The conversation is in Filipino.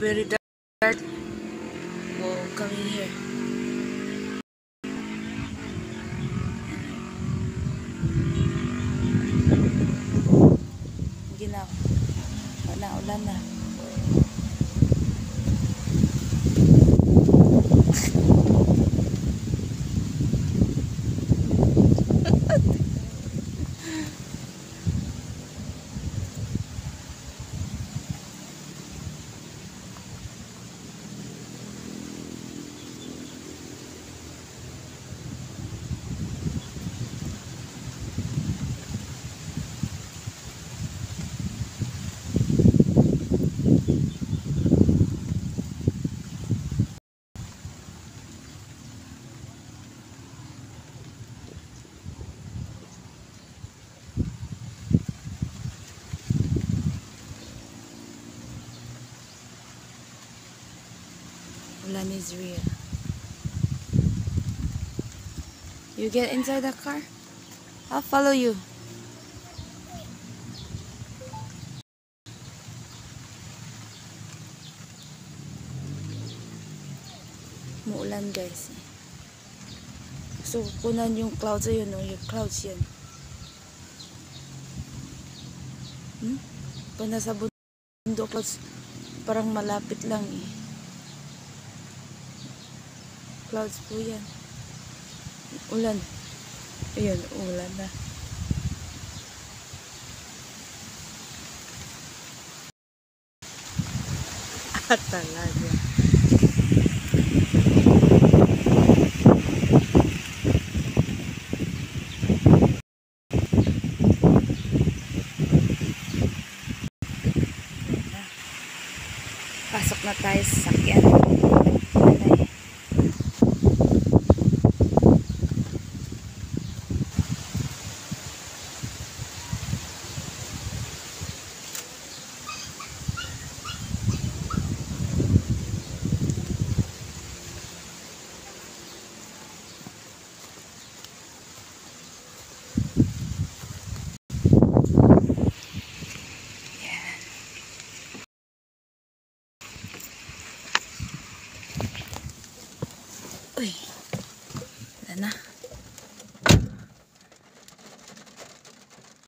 very dark. Whoa, coming here. Ginaw. Wala, ulan na. Ulan is real. You get inside the car? I'll follow you. Muulan guys. So kunan yung clouds ayun, no? Yung clouds yan. Pag nasa bundok clouds, parang malapit lang eh. Clouds po yan. Ulan. Ayun, ulan na. Talaga. Pasok na tayo sa sakyan. Uy, wala na.